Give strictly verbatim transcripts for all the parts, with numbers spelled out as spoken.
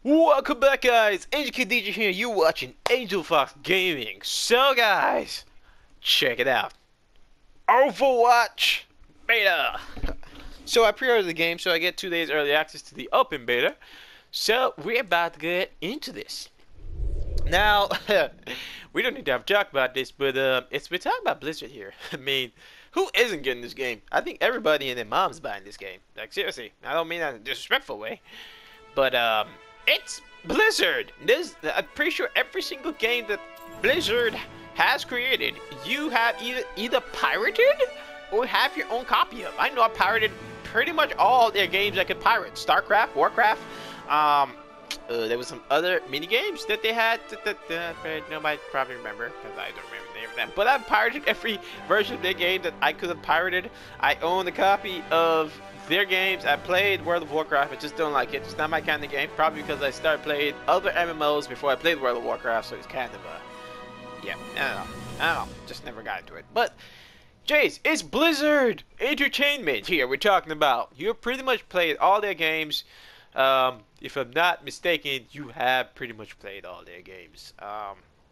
Welcome back, guys. Angel Kid D J here. You're watching Angel Fox Gaming. So, guys, check it out. Overwatch Beta. So I pre-ordered the game, so I get two days early access to the open beta. So we're about to get into this. Now, we don't need to have to talk about this, but uh, it's we're talking about Blizzard here. I mean, who isn't getting this game? I think everybody and their mom's buying this game. Like, seriously, I don't mean that in a disrespectful way, but um. It's Blizzard. This, I'm pretty sure every single game that Blizzard has created, you have either either pirated or have your own copy of. I know I pirated pretty much all their games I could pirate. StarCraft, Warcraft. Um, uh, there was some other mini games that they had that, that, that nobody probably remember because I don't remember the name of them. But I've pirated every version of their game that I could have pirated. I own a copy of their games. I played World of Warcraft, I just don't like it. It's not my kind of game, probably because I started playing other M M Os before I played World of Warcraft, so it's kind of a, yeah, I don't know, I don't know, just never got into it. But, Jace, it's Blizzard Entertainment here we're talking about. You pretty much played all their games. Um, if I'm not mistaken, you have pretty much played all their games. Um,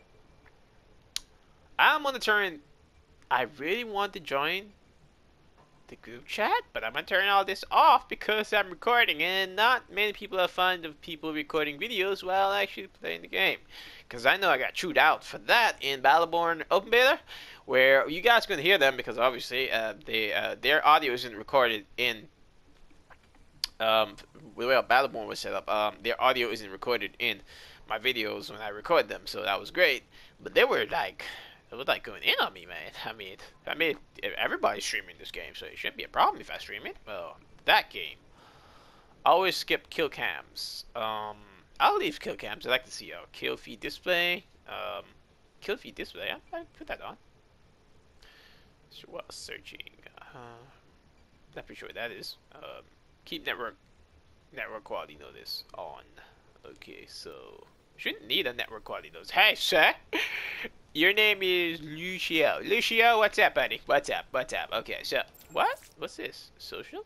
I'm on the turn, I really want to join the group chat, but I'm gonna turn all this off because I'm recording, and not many people are fond of people recording videos while actually playing the game. Because I know I got chewed out for that in Battleborn Open Beta, where you guys are gonna hear them because obviously uh, they uh, their audio isn't recorded in um the way Battleborn was set up. Um, their audio isn't recorded in my videos when I record them, so that was great. But they were like, it was like going in on me, man. I mean, I mean, everybody's streaming this game, so it shouldn't be a problem if I stream it. Well, that game. I always skip kill cams. Um, I'll leave kill cams. I like to see a kill feed display. Um, kill feed display. I, I put that on. So, well, searching. Uh, not pretty sure what that is. Um, keep network network quality notice on. Okay, so shouldn't need a network quality notice. Hey, sir. Your name is Lucio. Lucio, what's up, buddy? What's up? What's up? Okay, so what? What's this? Social?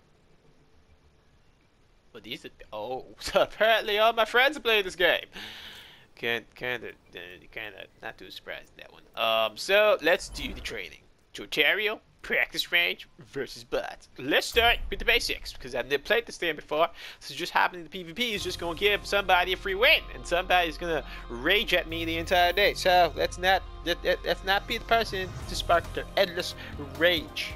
Well, these are, oh, so apparently all my friends are playing this game. Can't, kind of, kind of, not too surprised at that one. Um, so let's do the training. Tutorial, practice range versus bots. Let's start with the basics because I've never played this game before. So just happening the PvP is just gonna give somebody a free win, and somebody's gonna rage at me the entire day. So let's not let, let, let's not be the person to spark their endless rage.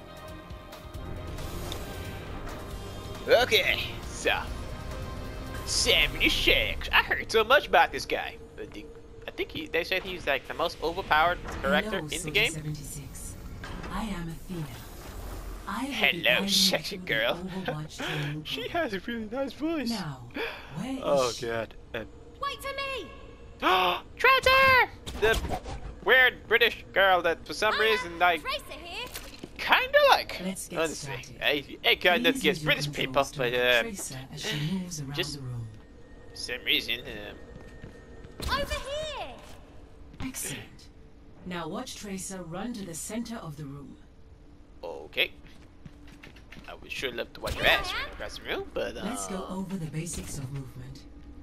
Okay, so seventy-six. I heard so much about this guy. I think he, they said he's like the most overpowered character Hello, in the game. seventy-six. I am Athena. I Hello, sexy girl. She has a really nice voice. Now, where oh is god. Uh, Wait for me! Traitor! The weird British girl that for some reason like kinda like. Let's get honestly, started. I, I kinda get British people, but uh, Tracer as she moves around just the room. for some reason. Um, Over here! Excellent. Now watch Tracer run to the center of the room. okay. I would sure love to watch your ass run across the room, but uh, Let's go over the basics of movement.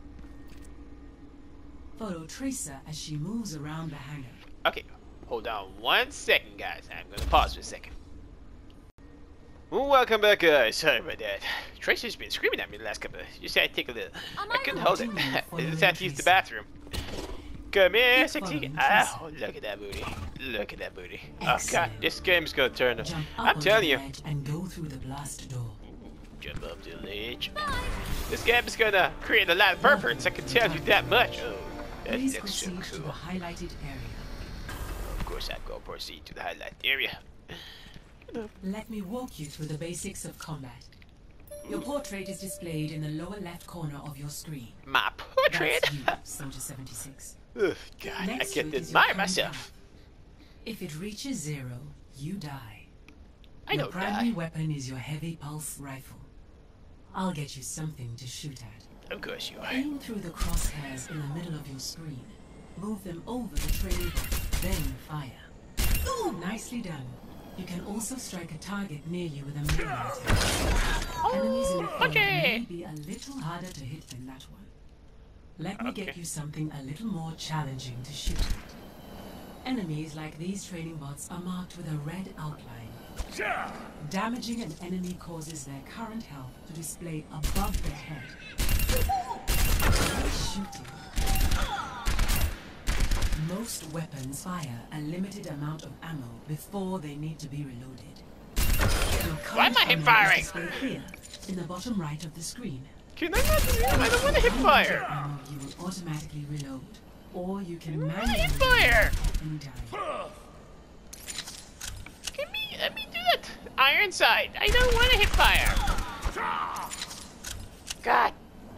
Follow Tracer as she moves around the hangar. okay, hold on one second, guys. I'm gonna pause for a second. Welcome back, guys. Sorry about that. Tracer's been screaming at me the last couple of. You said I take a little. Am I I couldn't not hold it. I just had to use the bathroom. Come here, sexy. Oh, look at that booty. Look at that booty. Oh god, this game's gonna turn. Jump up I'm on telling the you. ledge and go through the blast door. Jump up to the ledge. This game is gonna create a lot of perverts. I can tell you that much. Oh, that Please looks so proceed to the cool. highlighted area. Of course, I'm gonna proceed to the highlight area. Let me walk you through the basics of combat. Your portrait is displayed in the lower left corner of your screen. My portrait. That's you, Soldier seventy-six. Oh god, Next I to can it is your admire current myself. health. If it reaches zero, you die. I your don't primary die. weapon is your heavy pulse rifle. I'll get you something to shoot at. Of course you are. Aim through the crosshairs in the middle of your screen. Move them over the training button, then fire. Ooh, nicely done. You can also strike a target near you with a melee attack. Enemies in the field okay. may be a little harder to hit than that one. let me Okay. get you something a little more challenging to shoot at. Enemies like these training bots are marked with a red outline. Damaging an enemy causes their current health to display above their head. Shooting. Most weapons fire a limited amount of ammo before they need to be reloaded. Your Why am I current hip ammo firing? is displayed here, in the bottom right of the screen. Can I not do I don't want to hip fire. Ammo you will automatically reload, or you can I don't wanna manually hip fire. reload at any time. Give me, let me do that. Iron sight. I don't want to hip fire. God.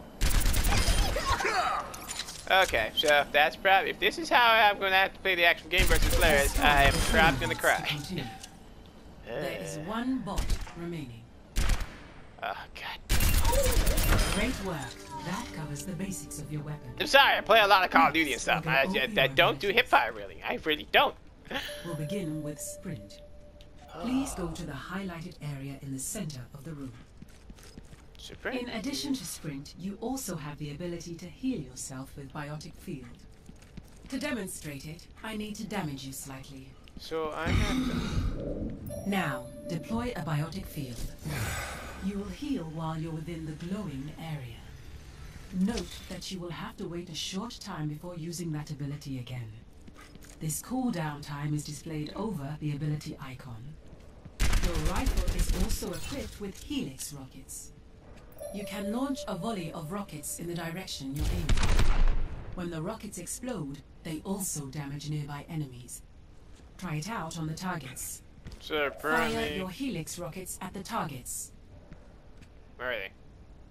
Okay, so that's probably, if this is how I'm going to have to play the actual game versus players, I am probably going to cry. There is one bot remaining. Oh, God. Great work. That covers the basics of your weapon. I'm sorry, I play a lot of Call of Duty and stuff. I, I, I don't do hip fire, really. I really don't. We'll begin with sprint. Please go to the highlighted area in the center of the room. Super. In addition to sprint, you also have the ability to heal yourself with Biotic Field. To demonstrate it, I need to damage you slightly. So I have to... Now, deploy a Biotic Field. You will heal while you're within the glowing area. Note that you will have to wait a short time before using that ability again. This cooldown time is displayed over the ability icon. Your rifle is also equipped with Helix rockets. You can launch a volley of rockets in the direction you're aiming. When the rockets explode, they also damage nearby enemies. Try it out on the targets. Super. Fire your Helix rockets at the targets. Where are they?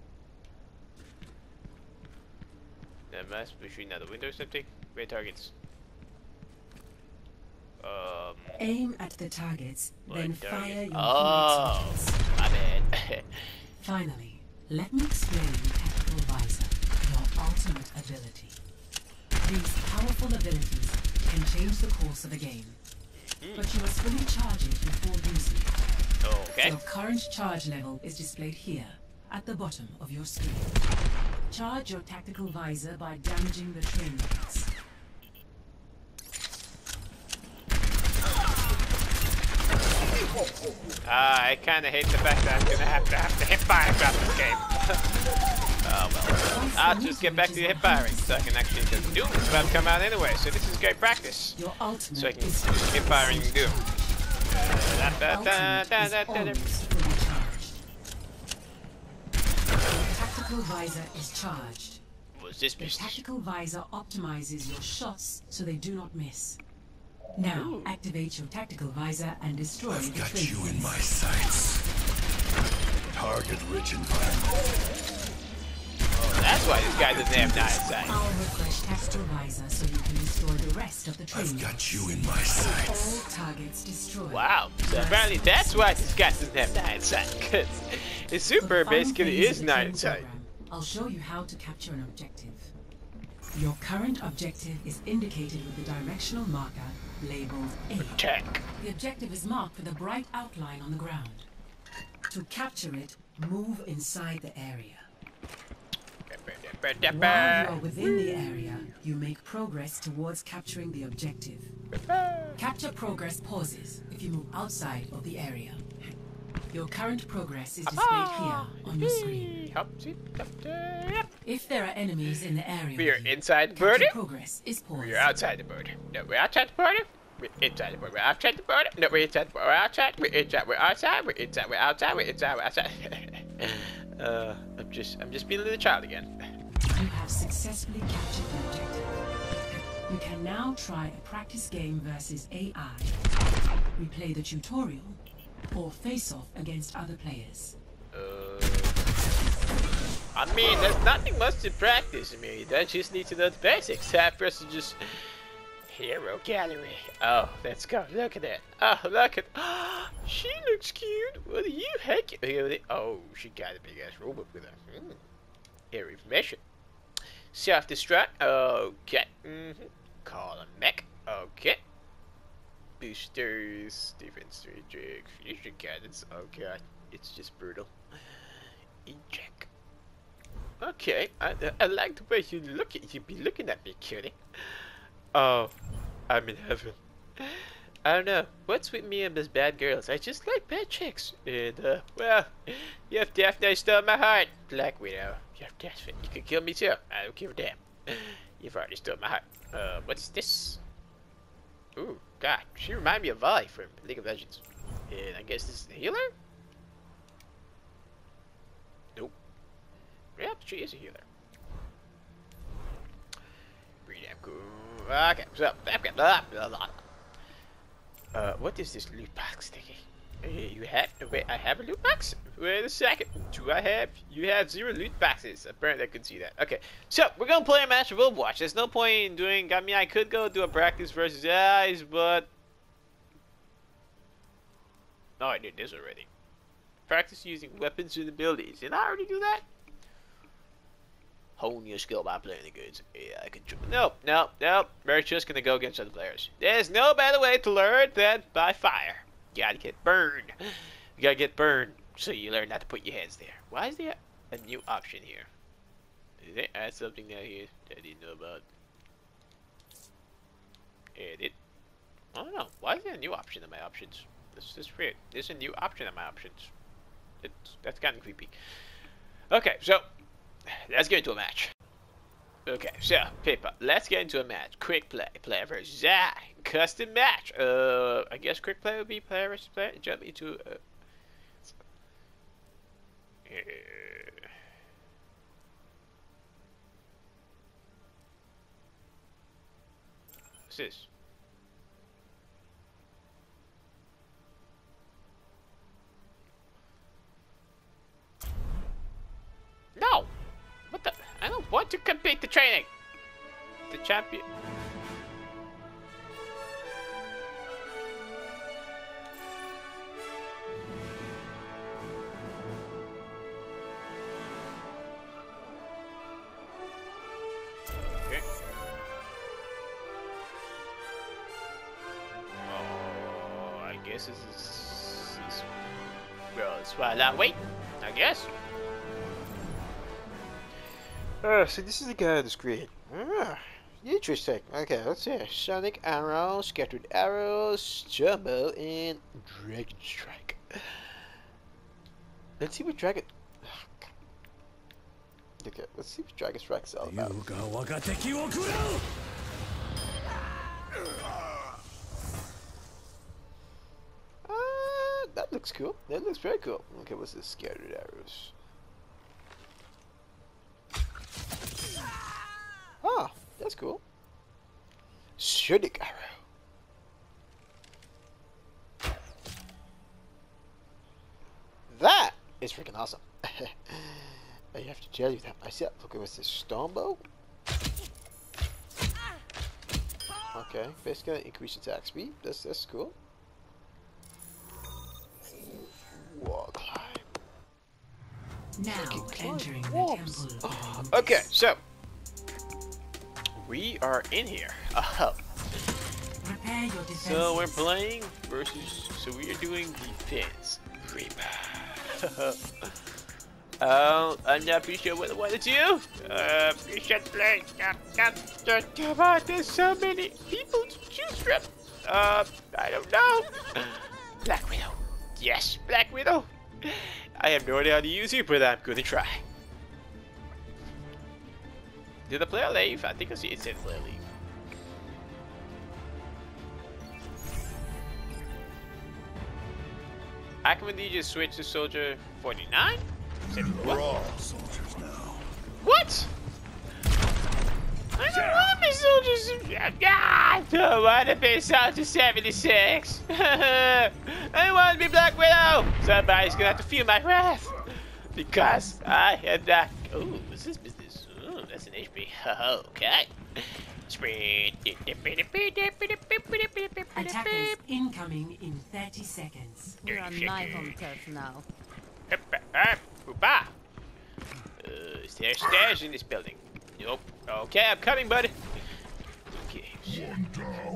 That must be shooting out the window or something. Where targets? Um. Aim at the targets, then What fire target? your Oh, Helix rockets. my bad. Finally, let me explain Tactical Visor, your ultimate ability. These powerful abilities can change the course of a game, Mm. but you must fully charge it before using it. Okay. Your current charge level is displayed here, at the bottom of your screen. Charge your Tactical Visor by damaging the train rockets. Ah, I kind of hate the fact that I'm gonna have to have to hip fire throughout this game. Oh well. I'll just get back to the hip firing so I can actually do Doom is about to come out anyway, so this is great practice. Your ultimate So I can is just hip firing and Doom. Da, da, da, ultimate da, is da, da, da. almost fully charged. Your Tactical Visor is charged. What's this The business? Tactical Visor optimizes your shots so they do not miss. Now, Ooh. activate your Tactical Visor and destroy I've the got train you in rockets. my sights. Target-rich environment. Oh, that's why this guy doesn't have nine sight. I'll refresh Tactical Visor so you can destroy the rest of the train I've got rockets. you in my sights. All targets destroyed. Wow, so apparently that's why this guy doesn't have nine sight, because his For the super final basically phase is of the nine training sight. program, I'll show you how to capture an objective. Your current objective is indicated with the directional marker labeled A. Attack. The objective is marked with a bright outline on the ground. To capture it, move inside the area. While you are within the area, you make progress towards capturing the objective. Capture progress pauses if you move outside of the area. Your current progress is displayed here on your screen. If there are enemies in the area, We are with you, inside the capture border. progress is paused. We're outside the border. No, we're outside the border. We're inside the border. We're outside the border. No, we're inside the border. We're outside. We're inside. We're outside. We're inside. We're outside. We're inside. We're outside. uh, I'm just, I'm just being a little child again. You have successfully captured the objective. You can now try a practice game versus A I, replay the tutorial, or face off against other players. Uh, I mean, there's nothing much to practice. I mean, I just need to know the basics. Half person just hero gallery. Oh, let's go. Look at that. Oh, look at. She looks cute. What are you heck? Oh, she got a big ass robot with her. Mm. Here, information. Self-destruct. Okay. Mm-hmm. Call a mech. Okay. Boosters. Defense reject. Fusion cannons. Oh god. It's just brutal. Eject. Okay, I, I like the way you look at you be looking at me, cutie. Oh, I'm in heaven. I don't know. What's with me and those bad girls? I just like bad chicks. And, uh, well, you have definitely stolen my heart, Black Widow. You have definitely. You can kill me too. I don't give a damn. You've already stolen my heart. Uh, what's this? Ooh, God. She reminds me of Vi from League of Legends. And I guess this is a healer? Nope. Yep, she is a healer. Pretty damn cool. Okay, so, blah, blah, blah. Uh, what is this loot box thingy? Uh, you have, wait, I have a loot box? Wait a second. Do I have, you have zero loot boxes. Apparently I couldn't see that. Okay, so, we're gonna play a match of Overwatch. There's no point in doing, I mean, I could go do a practice versus guys, but... No, I did this already. Practice using weapons and abilities. Did I already do that? Hone your skill by playing the goods. Yeah, I can. No, no, no. We're just gonna go against other players. There's no better way to learn than by fire. You gotta get burned. You gotta get burned so you learn not to put your hands there. Why is there a new option here? Did they add something down here that I didn't know about? Edit. I don't know. Why is there a new option in my options? This is weird. There's a new option in my options. It's, that's kind of creepy. Okay, so let's get into a match. Okay, so paper. Let's get into a match. Quick play, player versus I. Custom match. Uh, I guess quick play would be player versus player. Jump into. Uh, uh, what's this? No! What the? I don't want to complete the training! The champion. Okay. Oh, I guess this is. This, well, it's why that wait, I guess. Uh, so this is the guy on the screen. Ah, interesting. Okay, let's see. Sonic arrows, scattered arrows, jumbo, and dragon strike. Let's see what dragon. Okay, let's see what dragon strike is all about. Uh, that looks cool. That looks very cool. Okay, what's this? Scattered arrows. Ah, that's cool. Sonic arrow. That is freaking awesome. I have to tell you that myself. Look at what's this stone bow. Okay, basically increase attack speed. That's that's cool. Wall climb. Now entering the temple. Okay, so we are in here. Uh, Prepare your defense. so we're playing versus. So we are doing defense. Creep. uh, I'm not pretty sure what the one is you. Uh, you should play. Come on, there's so many people to choose from. Uh, I don't know. Black Widow. Yes, Black Widow. I have no idea how to use it, but I'm gonna try. Did the player leave? I think I see it said player leave. I can indeed just switch to soldier forty-nine? We're all soldiers now. What? I don't want to be soldiers. I don't want to be soldier seventy-six. I want to be Black Widow. Somebody's gonna have to feel my wrath because I am not. Ooh, what's this business? Ooh, that's an H P. Okay. Spread. Attackers incoming in thirty seconds. We're on my home turf now. Uh, is there stairs in this building? Nope. Okay, I'm coming, buddy. Okay.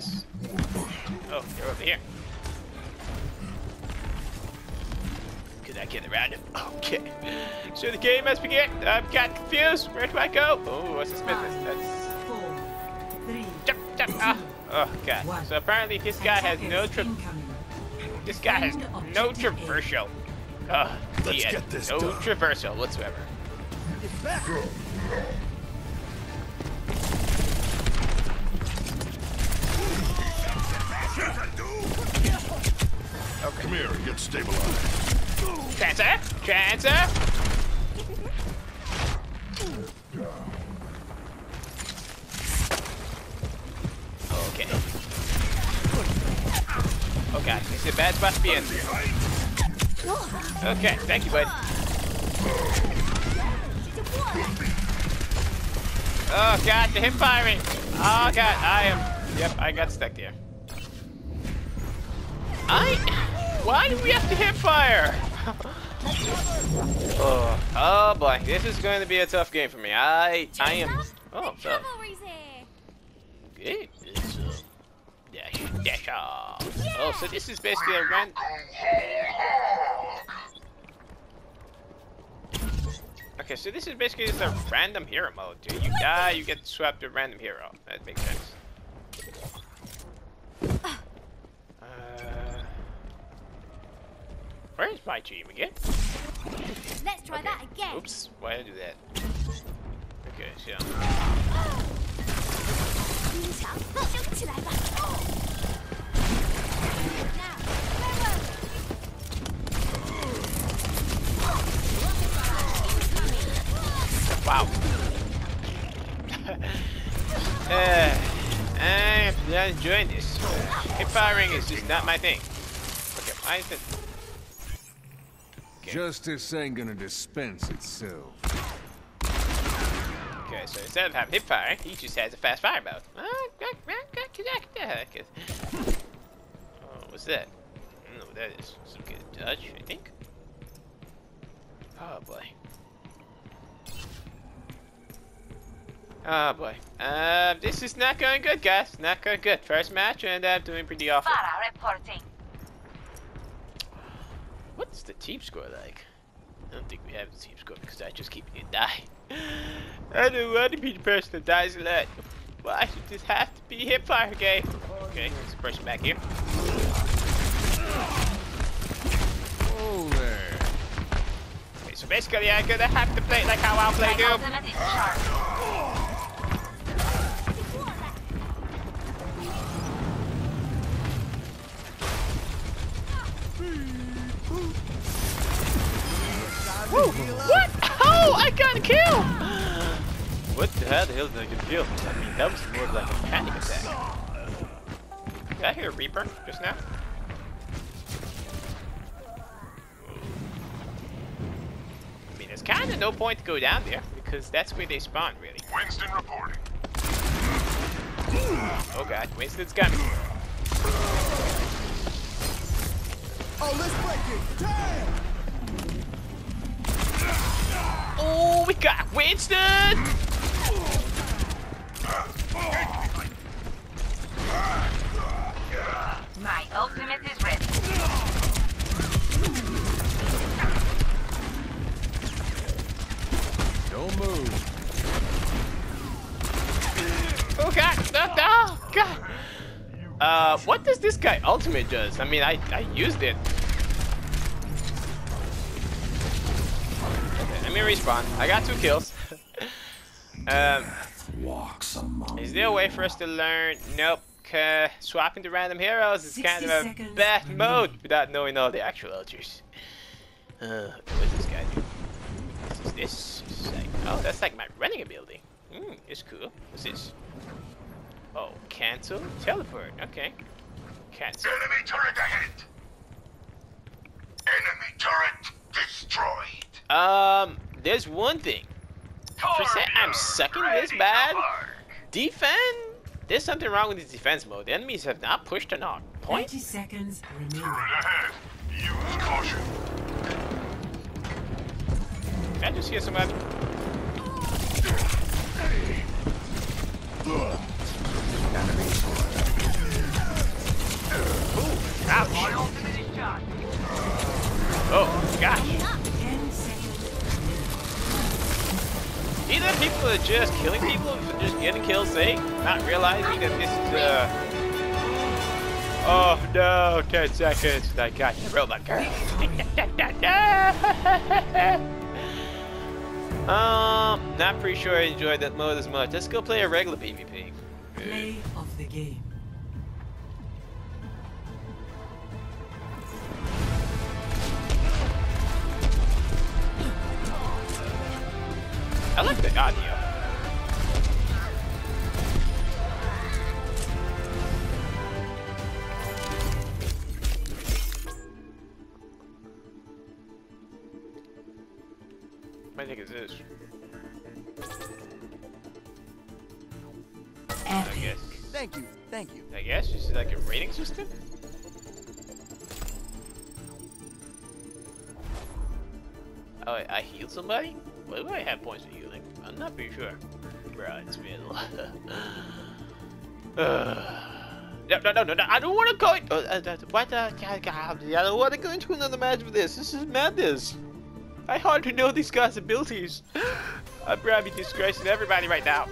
Oh, they're over here. Good did I get around him? Okay. So the game has begun. I've got confused. Where do I go? Oh, what's this business? That's... Four, three, Jump, jump, ah. Oh, God. one. So apparently this guy has no... Tra this guy has no traversal. Uh, Let's he get this no done. traversal whatsoever. Okay. Come here and get stabilized. Transfer! Transfer! Okay. Okay, this is a bad spot to be in. Okay, thank you, bud. Oh God, the hip firing! Oh God, I am. Yep, I got stuck there. I. Why do we have to hip fire? oh, oh boy, this is going to be a tough game for me. I, I am. Oh, so. Okay, it's uh, dash, dash off. Oh, so this is basically a random. Okay, so this is basically just a random hero mode. Dude, you die, you get swapped to a random hero. That makes sense. Uh, where is my team again? Let's try Okay. that again. Oops, why did I do that? Okay, so. Wow. uh, I'm not enjoying this. Hip firing is just not my thing. Okay, why is it? Okay. Justice ain't gonna dispense itself. Okay, so instead of having hip fire, he just has a fast fire mode. Oh, what's that? I don't know what that is. Some good touch, I think. Oh boy. Oh boy. Uh, this is not going good, guys. Not going good. First match, and I'm doing pretty awful. Farah reporting. What's the team score like? I don't think we have the team score because I just keep getting die. I don't want to be the person that dies a lot. Why should this have to be hip fire game? Okay, there's a person back here. Oh there. Okay, so basically I'm gonna have to play like how I'll play Doom. Ultimate is charged. Woo! What? Oh, I got a kill! What the hell the hell did I get a kill? I mean, that was more like a panic attack. Did I hear a Reaper just now? I mean, there's kind of no point to go down there because that's where they spawn, really. Winston reporting. Oh god, Winston's coming. Oh, let's break it. Damn! Oh, we got Winston! My ultimate is ready. Don't move. Oh god, no, no, god. Uh, what does this guy ultimate does? I mean, I, I used it. Okay, let me respawn. I got two kills. um, is there a way for us to learn? Nope. Uh, swapping to random heroes is kind of a seconds bad remaining. mode without knowing all the actual ultras. Uh, what does this guy do? What is this? This is like, oh, that's like my running ability. Hmm, it's cool. What's this? Oh, cancel? Teleport. Okay. Cancel. Enemy turret ahead. Enemy turret destroyed. Um, there's one thing. For saying I'm sucking this bad, defend. There's something wrong with this defense mode. The enemies have not pushed or not. Point. thirty seconds remaining. Turret ahead. Use caution. Can I just hear somebody? Ouch. Oh, gosh. just killing people, just getting kills sake, not realizing that this is uh oh no, ten seconds. I got the robot girl. um, not pretty sure I enjoyed that mode as much. Let's go play a regular PvP. Play of the game. I like the audio. What do you think is this? I guess. Thank you, thank you. I guess this is like a rating system. Oh, I, I healed somebody? Why do I have points of healing? I'm not pretty sure. Bro, it's middle. uh, no, no, no, no, no, I don't want to go. Uh, uh, what? Uh, I don't want to go into another match with this. This is madness. I hardly know these guys' abilities. I'm probably disgracing everybody right now.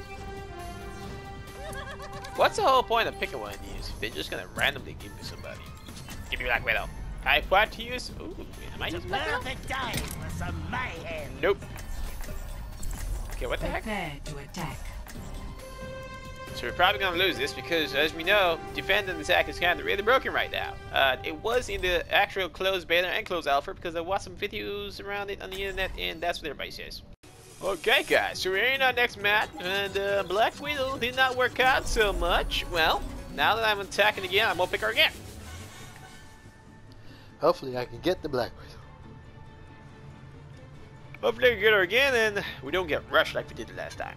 What's the whole point of picking one of these? They're just gonna randomly give me somebody. Give me Black Widow. I want to use. Ooh, am I using Black Widow? Perfect time for some mayhem. Nope. Okay, what the heck? Prepare to attack. So we're probably gonna lose this because, as we know, defend and attack is kind of really broken right now. Uh, it was in the actual closed beta and closed alpha because I watched some videos around it on the internet, and that's what everybody says. Okay, guys, so we're in our next match, and uh, Black Widow did not work out so much. Well, now that I'm attacking again, I'm gonna pick her again. Hopefully, I can get the Black Widow. Hopefully, I can get her again, and we don't get rushed like we did the last time.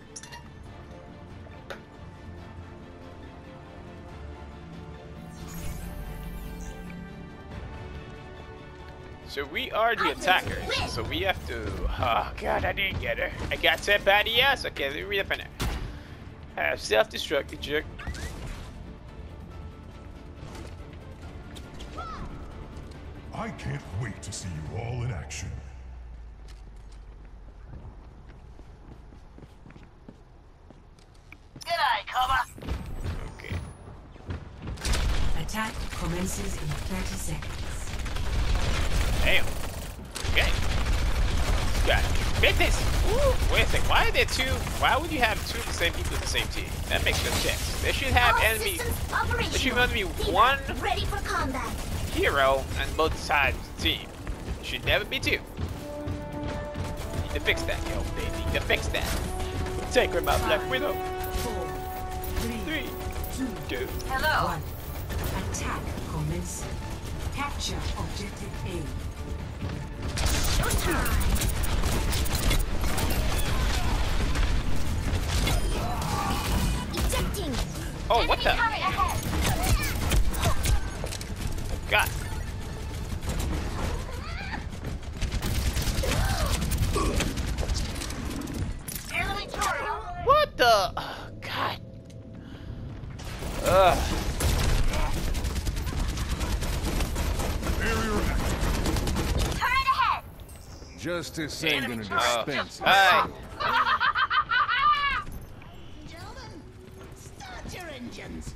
So we are the attackers, so we have to. Oh god, I didn't get her. I got set by the ass. Okay, let me read up in there. Have self-destruct, you jerk. I can't wait to see you all in action. G'day, Cobber. Okay. Attack commences in thirty seconds. Damn. Okay. Got it. Get this. Ooh, wait a second. Why are there two? Why would you have two of the same people in the same team? That makes no sense. There should have All enemy. systems There should operational. only be Team one up, ready for combat. hero on both sides of the team. Should never be two. Need to fix that, yo. They need to fix that. Take her, my Black Widow. Four, three, Three, two, two. Hello. one. Attack commencing. Capture objective A. Showtime. Ejecting. Oh, what the? Enemy turret ahead. God. Enemy turret. What the? Oh, God. Ugh. Barrier active. Turret ahead. Justice ain't gonna Oh. dispense Hi. Gentlemen, start your engines.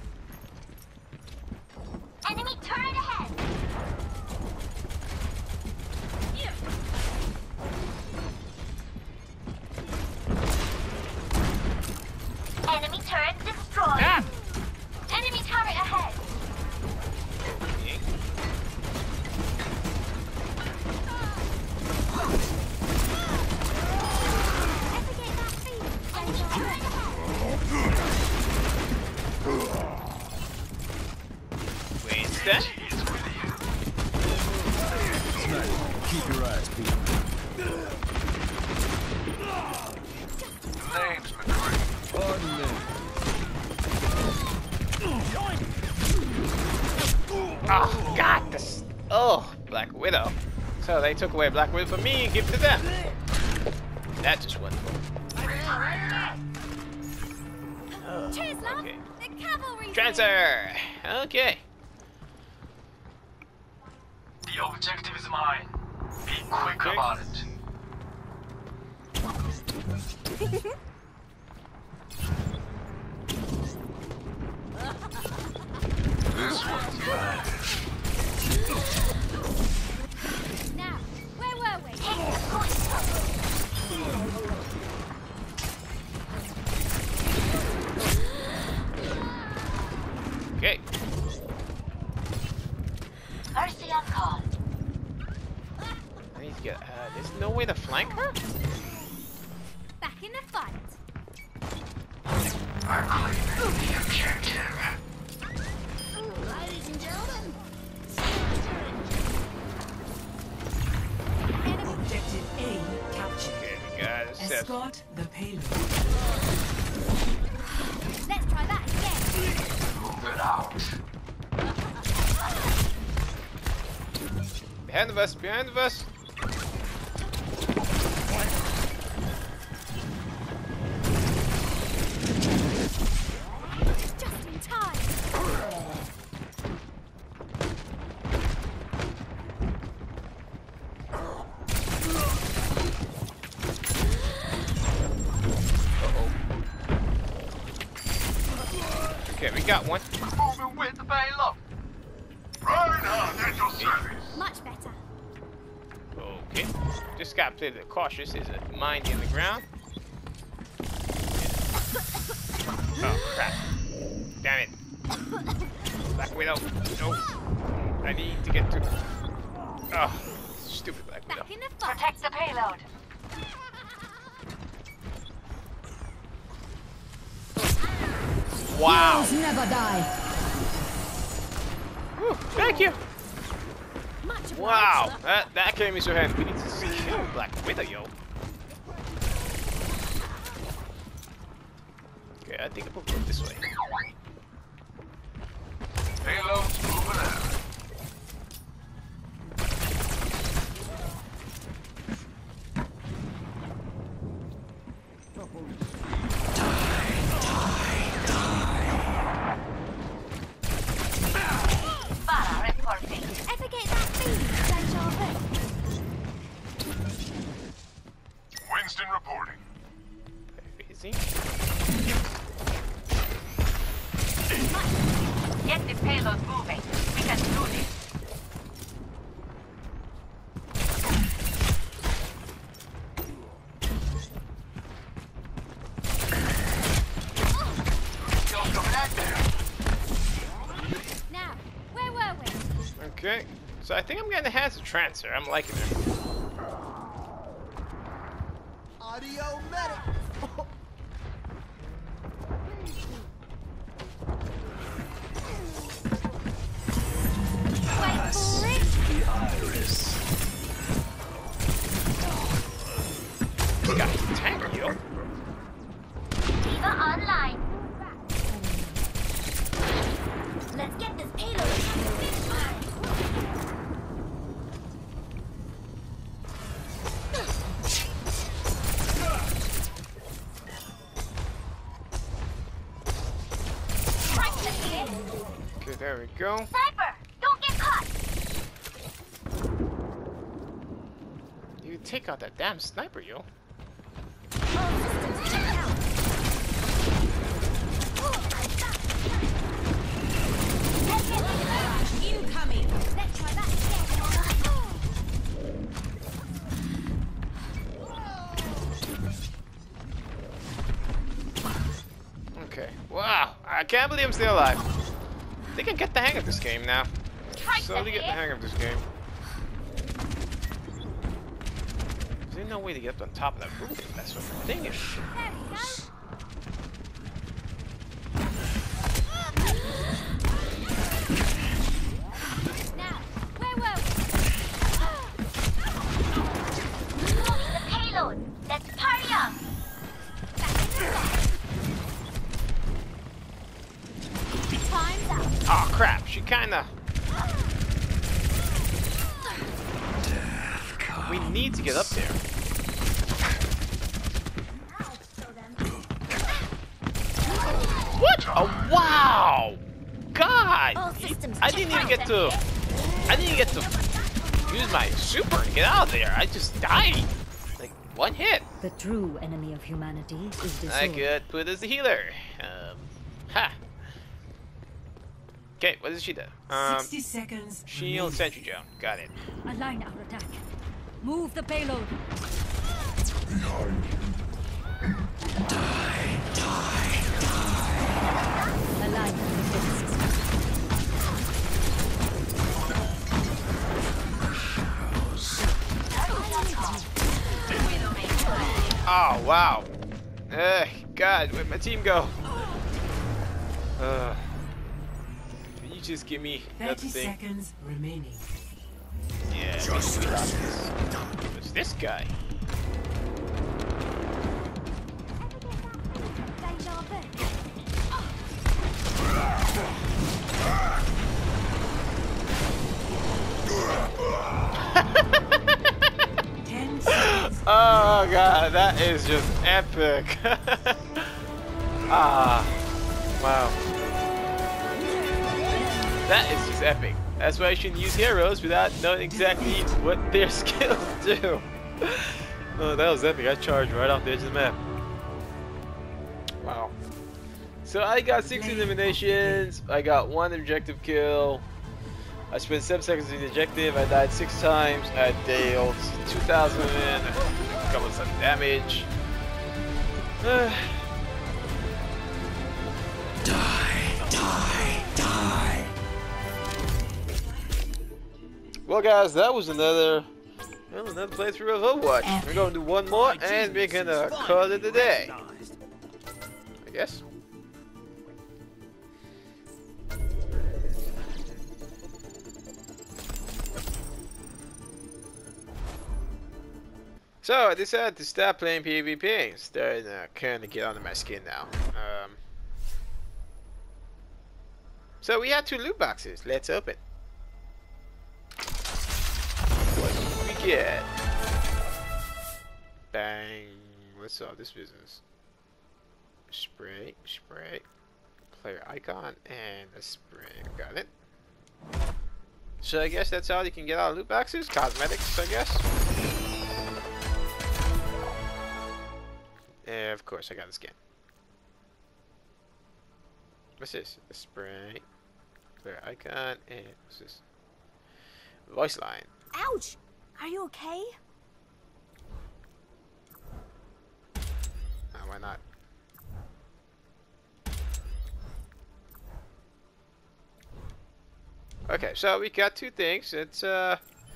Enemy turret ahead. Enemy turret destroyed. Ah. Enemy turret ahead. Enemy turret ahead. Winston. Keep your eyes peeled. Name's McCree. Pardon me. Oh, God. This. Oh, Black Widow. So they took away Black Widow from me and give it to them. That just went. Oh, Cheers, love. okay. The cavalry. Transfer. Okay. The objective is mine. Be quick Okay. about it. Escort the payload. Let's try that again. Move it out. Behind of us, behind of us. Just in time. Okay, we got one. Moving with the payload. Right on at your service. Much better. Okay. Just gotta play the cautious. There's a mine in the ground. Oh crap. Damn it. Black Widow. No. I need to get to. Oh, stupid Black Widow. Back in the fight. Protect the payload. Wow. Never die. Whew, thank you. Much obliged, Wow. sir. That that came in so handy. We need to see kill Black Widow, yo. Okay, I think I'll go this way. Payload's moving out. Para reporting. Ever get that feeling, deja vu? Winston reporting. Easy. Get the payload moving. We can do this. Still coming out there. Now, where were we? Okay. So I think I'm getting the hands of transfer. I'm liking it. Audio medic. Wait for it. This guy's tanky, yo. Diva online. Let's get this payload. Right here. Okay, there we go. Sniper, don't get caught. You take out that damn sniper, yo. All systems checked out. Incoming. Let's try that again. Okay. Wow. I can't believe I'm still alive. I think I get the hang of this game now. Slowly get the hang of this game. There's no way to get up on top of that roof. That's what the thing is. There we go. Now, where were we? The payload. Let's hurry up. Back in the box. Time's up. Oh crap. She kinda. We need to get up there. What? Oh wow! God! All systems I didn't even get to. I didn't even get to use my super to get out of there. I just died. Like one hit. The true enemy of humanity is disorder. I could put as a healer. Um, ha. Okay, what does she do? Um, Sixty seconds. shield sentry drone. Got it. Align our attack. Move the payload. Behind you. Align the defense system. Oh wow. Ugh, God, where'd my team go? Uh, can you just give me that Thirty thing? seconds remaining. Yeah. What's this guy? Oh god, that is just epic. Ah, wow. That is just epic. That's why I shouldn't use heroes without knowing exactly what their skills do. Oh, that was epic. I charged right off the edge of the map. Wow. So I got six eliminations. I got one objective kill. I spent seven seconds in the objective. I died six times. I dealt two thousand and a couple of some damage. Uh, Die, die, die. well, guys, that was another well, another playthrough of Overwatch. We're gonna do one more, and we're gonna call it a day. I guess. So I decided to stop playing PvP. It's starting to kind of get under my skin now. Um, so we have two loot boxes. Let's open. What do we get? Bang! Let's solve this business. Spray, spray, player icon, and a spray. Got it. So I guess that's all you can get out of loot boxes. Cosmetics, I guess. Uh, of course, I got a skin. What's this? A spray, player icon, and what's this? Voice line. Ouch! Are you okay? Oh, why not? Okay, so we got two things. It's uh.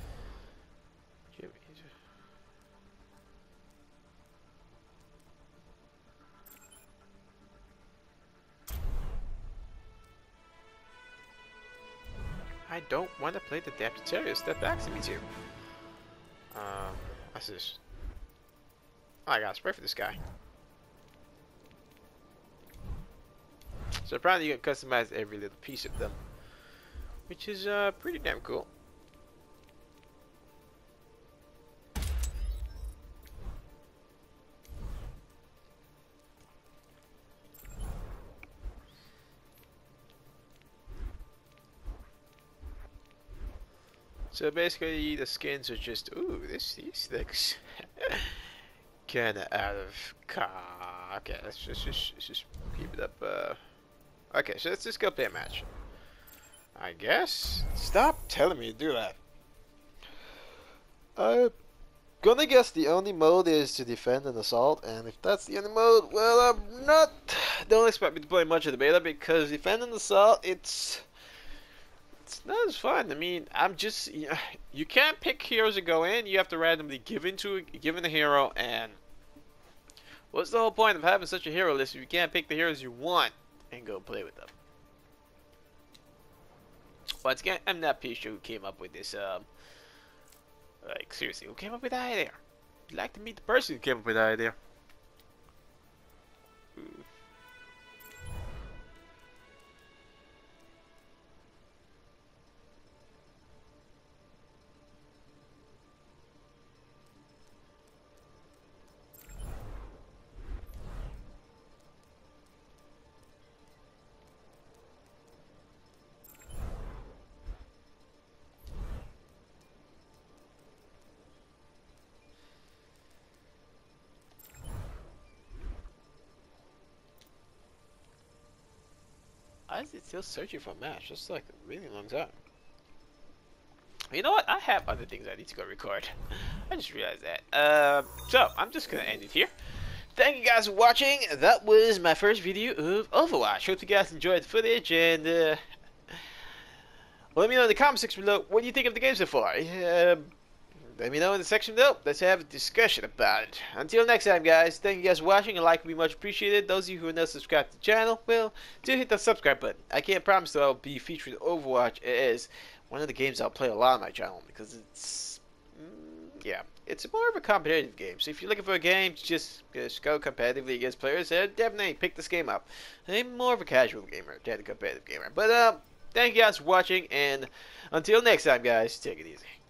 I don't want to play the damn tutorial. Step back to me too. Um, what's this? Oh, I gotta spray for this guy. So apparently you can customize every little piece of them, which is uh pretty damn cool. So basically, the skins are just ooh, this these looks kind of out of car. Okay, let's just, just let's just keep it up. Uh, okay, so let's just go play a match. I guess. Stop telling me to do that. I'm gonna guess the only mode is to defend and assault, and if that's the only mode, well, I'm not. Don't expect me to play much of the beta because defend and assault, it's. It's not as fun. I mean, I'm just you, know, you can't pick heroes to go in. You have to randomly give into given a hero. And what's the whole point of having such a hero list if you can't pick the heroes you want and go play with them? Once again, I'm not pretty sure who came up with this. Um, like seriously, who came up with that idea? I'd like to meet the person who came up with that idea. Ooh. Why is it still searching for a match? That's like a really long time. You know what? I have other things I need to go record. I just realized that. Uh, so, I'm just going to end it here. Thank you guys for watching. That was my first video of Overwatch. Hope you guys enjoyed the footage. And uh, let me know in the comment section below what do you think of the game so far. Uh, let me know in the section below. Let's have a discussion about it. Until next time, guys. Thank you guys for watching. A like would be much appreciated. Those of you who are not subscribed to the channel, well, do hit that subscribe button. I can't promise that I'll be featuring Overwatch as one of the games I'll play a lot on my channel because it's, mm, yeah, it's more of a competitive game. So if you're looking for a game to just, just go competitively against players, uh, definitely pick this game up. I'm more of a casual gamer than a competitive gamer. But um, thank you guys for watching, and until next time, guys, take it easy.